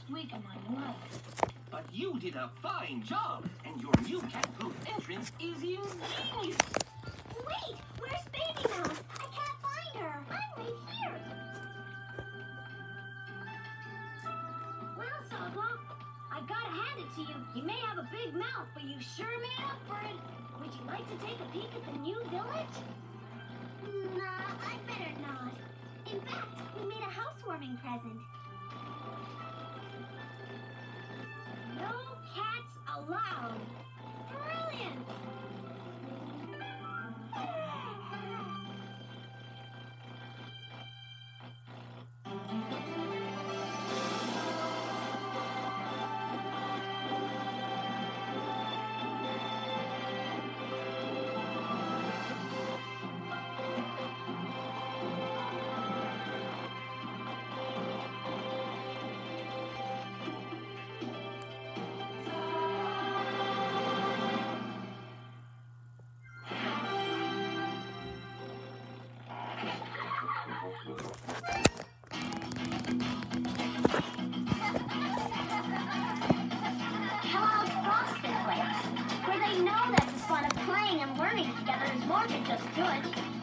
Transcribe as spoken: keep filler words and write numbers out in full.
best week of my life. But you did a fine job, and your new cat-proof entrance is ingenious. Wait, where's Baby Mouse? I can't find her. I'm right here. Well, Sagwa, I gotta hand it to you. You may have a big mouth, but you sure made up for it. Would you like to take a peek at the new village? Nah, I'd better not. In fact, we made a housewarming present. No cats allowed. Brilliant! Where they know that the fun of playing and learning together is more than just good.